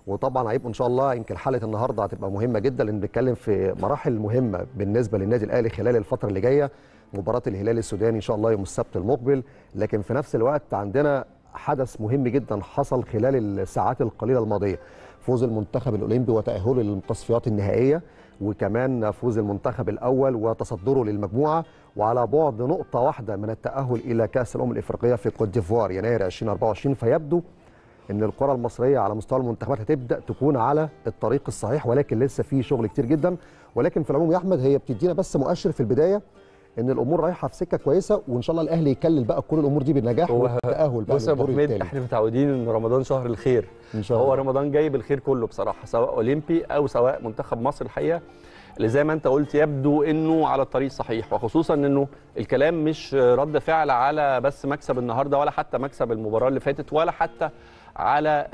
وطبعا هيبقوا ان شاء الله، يمكن حلقه النهارده هتبقى مهمه جدا لان بنتكلم في مراحل مهمه بالنسبه للنادي الاهلي خلال الفتره اللي جايه. مباراه الهلال السوداني ان شاء الله يوم السبت المقبل، لكن في نفس الوقت عندنا حدث مهم جدا حصل خلال الساعات القليله الماضيه، فوز المنتخب الاولمبي وتاهله للتصفيات النهائيه، وكمان فوز المنتخب الاول وتصدره للمجموعه، وعلى بعد نقطه واحده من التاهل الى كاس الامم الافريقيه في كوت ديفوار يناير 2024. فيبدو ان الكره المصريه على مستوى المنتخبات هتبدا تكون على الطريق الصحيح، ولكن لسه في شغل كتير جدا. ولكن في العموم يا احمد هي بتدينا بس مؤشر في البدايه ان الامور رايحه في سكه كويسه، وان شاء الله الاهلي يكلل بقى كل الامور دي بالنجاح والتاهل بقى بص يا ابو حميد، احنا متعودين ان رمضان شهر الخير ان شاء الله. هو رمضان جاي بالخير كله بصراحه، سواء اولمبي او سواء منتخب مصر. الحقيقه اللي زي ما انت قلت يبدو انه على الطريق الصحيح، وخصوصا انه الكلام مش رد فعل على بس مكسب النهارده ولا حتى مكسب المباراه اللي فاتت ولا حتى على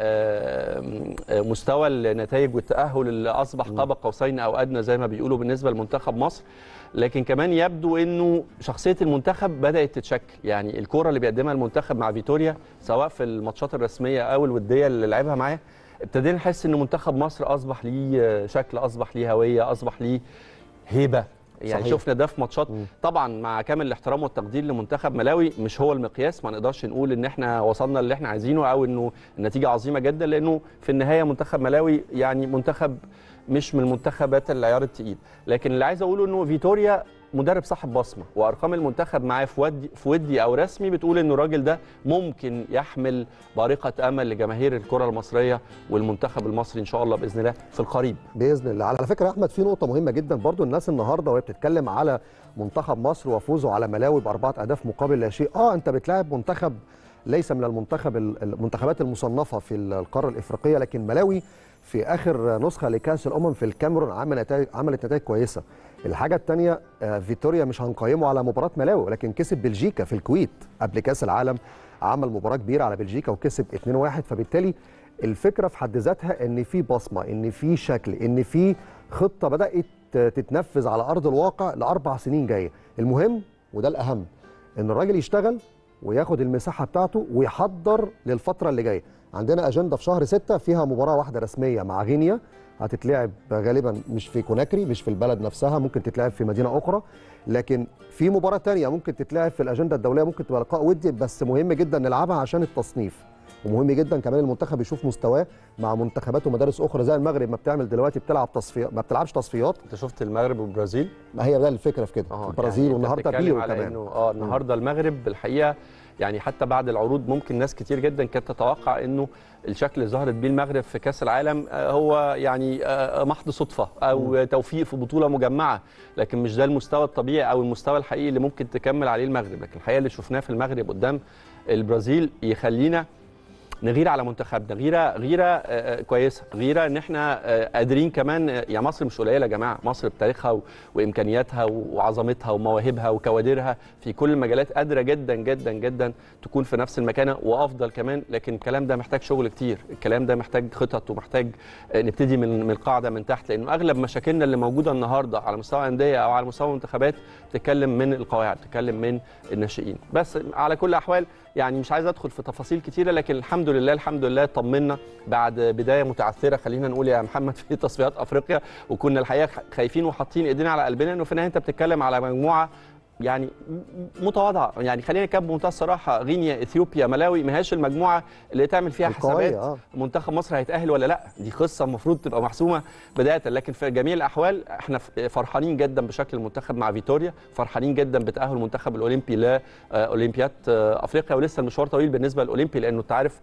مستوى النتائج والتأهل اللي أصبح قاب قوسين أو أدنى زي ما بيقولوا بالنسبة لمنتخب مصر، لكن كمان يبدو أنه شخصية المنتخب بدأت تتشكل. يعني الكرة اللي بيقدمها المنتخب مع فيتوريا سواء في الماتشات الرسمية أو الودية اللي لعبها معاه، ابتدينا نحس أن منتخب مصر أصبح ليه شكل، أصبح ليه هوية، أصبح ليه هيبة. يعني صحيح. شفنا ده في ماتشات طبعا مع كامل الاحترام والتقدير لمنتخب ملاوي، مش هو المقياس، ما نقدرش نقول ان احنا وصلنا اللي احنا عايزينه او انه النتيجه عظيمه جدا، لانه في النهايه منتخب ملاوي يعني منتخب مش من المنتخبات العيار التقيل. لكن اللي عايز اقوله انه فيتوريا مدرب صاحب بصمه، وارقام المنتخب معاه في ودي او رسمي بتقول انه الراجل ده ممكن يحمل بارقه امل لجماهير الكره المصريه والمنتخب المصري ان شاء الله باذن الله في القريب باذن الله. على فكره يا احمد في نقطه مهمه جدا برضو، الناس النهارده وهي بتتكلم على منتخب مصر وفوزه على ملاوي ب4 أهداف مقابل لا شيء، انت بتلاعب منتخب ليس من المنتخبات المصنفه في القاره الافريقيه، لكن ملاوي في اخر نسخه لكاس الامم في الكاميرون عملت نتائج كويسه. الحاجه الثانيه فيتوريا مش هنقيمه على مباراه ملاوي، ولكن كسب بلجيكا في الكويت قبل كاس العالم، عمل مباراه كبيره على بلجيكا وكسب 2-1. فبالتالي الفكره في حد ذاتها ان في بصمه، ان في شكل، ان في خطه بدات تتنفذ على ارض الواقع ل4 سنين جايه. المهم وده الاهم ان الراجل يشتغل وياخد المساحه بتاعته ويحضر للفتره اللي جايه. عندنا اجنده في شهر 6 فيها مباراه واحده رسميه مع غينيا، هتتلعب غالبا مش في كوناكري، مش في البلد نفسها، ممكن تتلعب في مدينه اخرى، لكن في مباراه ثانيه ممكن تتلعب في الاجنده الدوليه، ممكن تبقى لقاء ودي، بس مهم جدا نلعبها عشان التصنيف، ومهم جدا كمان المنتخب يشوف مستواه مع منتخبات ومدارس اخرى زي المغرب ما بتعمل دلوقتي، بتلعب تصفيات، ما بتلعبش تصفيات. انت شفت المغرب والبرازيل؟ ما هي ده الفكره في كده، البرازيل يعني والنهارده بيرو كمان. النهارده المغرب الحقيقه يعني حتى بعد العروض ممكن ناس كتير جدا كانت تتوقع انه الشكل اللي ظهرت بيه المغرب في كاس العالم هو يعني محض صدفه او توفيق في بطوله مجمعه، لكن مش ده المستوى الطبيعي او المستوى الحقيقي اللي ممكن تكمل عليه المغرب. لكن الحقيقه اللي شفناه في المغرب قدام البرازيل يخلينا نغير على منتخبنا، غيره كويسه، غيره ان احنا قادرين كمان. يعني مصر مش قليله يا جماعه، مصر بتاريخها وامكانياتها وعظمتها ومواهبها وكوادرها في كل المجالات قادره جدا جدا جدا تكون في نفس المكانه وافضل كمان. لكن الكلام ده محتاج شغل كتير، الكلام ده محتاج خطط ومحتاج نبتدي من القاعده من تحت، لانه اغلب مشاكلنا اللي موجوده النهارده على مستوى الانديه او على مستوى المنتخبات بتتكلم من القواعد، بتتكلم من الناشئين. بس على كل الاحوال يعني مش عايز ادخل في تفاصيل كتيره، لكن الحمد لله طمنا بعد بدايه متعثره خلينا نقول يا محمد في تصفيات افريقيا، وكنا الحقيقه خايفين وحاطين ايدينا على قلبنا انه في النهايه انت بتتكلم على مجموعه يعني متواضعه. يعني خلينا نتكلم بمنتهى الصراحه، غينيا، اثيوبيا، ملاوي ما هياش المجموعه اللي تعمل فيها حسابات منتخب مصر هيتاهل ولا لا، دي قصه المفروض تبقى محسومه بدايه. لكن في جميع الاحوال احنا فرحانين جدا بشكل المنتخب مع فيتوريا، فرحانين جدا بتاهل المنتخب الاولمبي لاولمبياد افريقيا، ولسه المشوار طويل بالنسبه للاولمبي، لانه انت عارف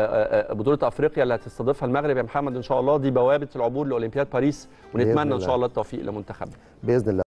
بطوله افريقيا اللي هتستضيفها المغرب يا محمد ان شاء الله دي بوابه العبور لاولمبياد باريس، ونتمنى ان شاء الله التوفيق لمنتخبنا باذن الله.